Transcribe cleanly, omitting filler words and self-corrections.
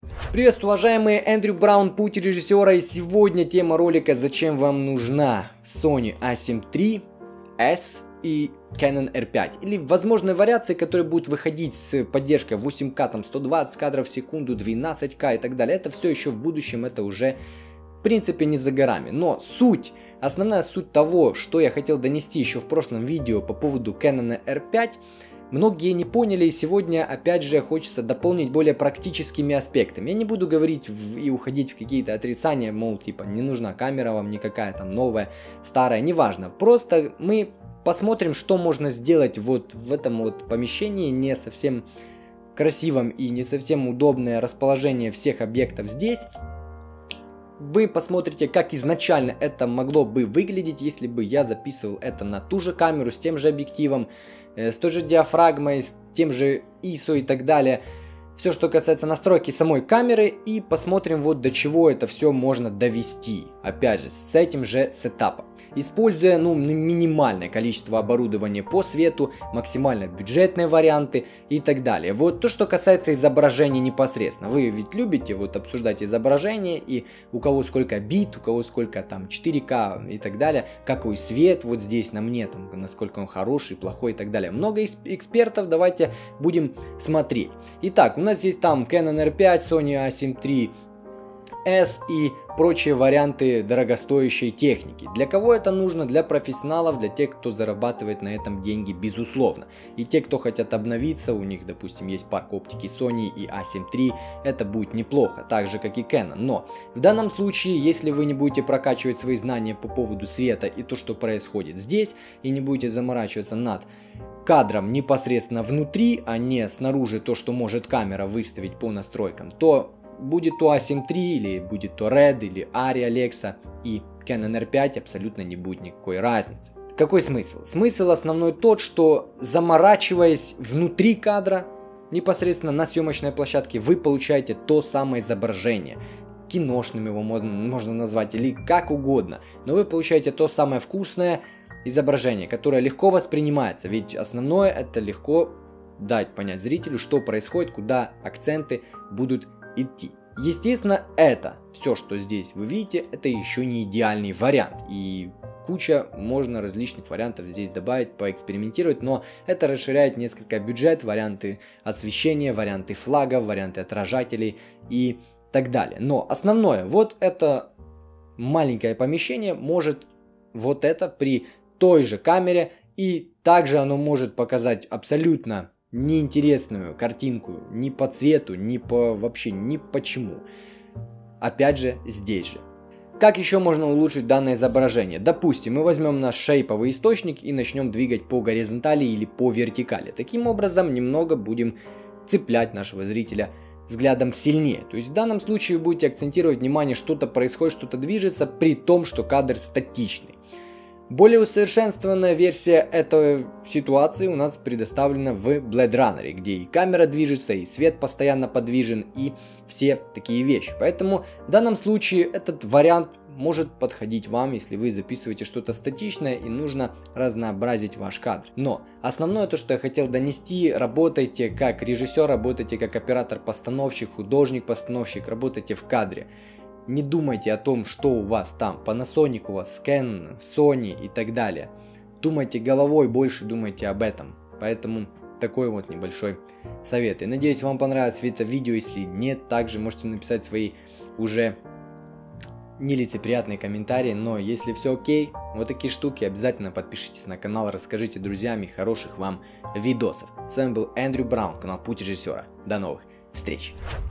Приветствую, уважаемые, Эндрю Браун, путь режиссера, и сегодня тема ролика «Зачем вам нужна Sony A7 IIIS и Canon R5?» или возможные вариации, которые будут выходить с поддержкой 8К, там 120 кадров в секунду, 12К и так далее. Это все еще в будущем, это уже в принципе не за горами. Но основная суть того, что я хотел донести еще в прошлом видео по поводу Canon R5, многие не поняли, и сегодня опять же хочется дополнить более практическими аспектами. Я не буду говорить и уходить в какие-то отрицания, мол, типа не нужна камера вам никакая там новая, старая, неважно. Просто мы посмотрим, что можно сделать вот в этом вот помещении, не совсем красивом и не совсем удобное расположение всех объектов здесь. Вы посмотрите, как изначально это могло бы выглядеть, если бы я записывал это на ту же камеру, с тем же объективом, с той же диафрагмой, с тем же ISO и так далее. Все, что касается настройки самой камеры, и посмотрим вот до чего это все можно довести. Опять же, с этим же сетапом. Используя минимальное количество оборудования по свету, максимально бюджетные варианты и так далее. Вот то, что касается изображения непосредственно. Вы ведь любите вот обсуждать изображение, и у кого сколько бит, у кого сколько там 4К и так далее. Какой свет вот здесь на мне, там, насколько он хороший, плохой и так далее. Много экспертов, давайте будем смотреть. Итак, у нас есть там Canon R5, Sony A7 IIIS и прочие варианты дорогостоящей техники. Для кого это нужно? Для профессионалов, для тех, кто зарабатывает на этом деньги, безусловно. И те, кто хотят обновиться, у них, допустим, есть парк оптики Sony и A7 III, это будет неплохо, так же, как и Canon. Но в данном случае, если вы не будете прокачивать свои знания по поводу света и то, что происходит здесь, и не будете заморачиваться над кадром непосредственно внутри, а не снаружи то, что может камера выставить по настройкам, то будет то A7 III, или будет то Red, или Arri Alexa и Canon R5, абсолютно не будет никакой разницы. Какой смысл? Смысл основной тот, что заморачиваясь внутри кадра, непосредственно на съемочной площадке, вы получаете то самое изображение. Киношным его можно назвать, или как угодно. Но вы получаете то самое вкусное изображение, которое легко воспринимается. Ведь основное — это легко дать понять зрителю, что происходит, куда акценты будут идти. Естественно, это все, что здесь вы видите, это еще не идеальный вариант. И куча можно различных вариантов здесь добавить, поэкспериментировать, но это расширяет несколько бюджет, варианты освещения, варианты флагов, варианты отражателей и так далее. Но основное, вот это маленькое помещение может вот это при той же камере, и также оно может показать абсолютно неинтересную картинку ни по цвету, ни по вообще ни почему. Опять же, здесь же. Как еще можно улучшить данное изображение? Допустим, мы возьмем наш шейповый источник и начнем двигать по горизонтали или по вертикали. Таким образом, немного будем цеплять нашего зрителя взглядом сильнее. То есть в данном случае вы будете акцентировать внимание, что-то происходит, что-то движется, при том, что кадр статичный. Более усовершенствованная версия этой ситуации у нас предоставлена в Blade Runner, где и камера движется, и свет постоянно подвижен, и все такие вещи. Поэтому в данном случае этот вариант может подходить вам, если вы записываете что-то статичное и нужно разнообразить ваш кадр. Но основное то, что я хотел донести: работайте как режиссер, работайте как оператор-постановщик, художник-постановщик, работайте в кадре. Не думайте о том, что у вас там, Panasonic у вас, Canon, Sony и так далее. Думайте головой, больше думайте об этом. Поэтому такой вот небольшой совет. И надеюсь, вам понравилось это видео. Если нет, также можете написать свои уже нелицеприятные комментарии. Но если все окей, вот такие штуки, обязательно подпишитесь на канал, расскажите друзьям, и хороших вам видосов. С вами был Эндрю Браун, канал Путь режиссера. До новых встреч!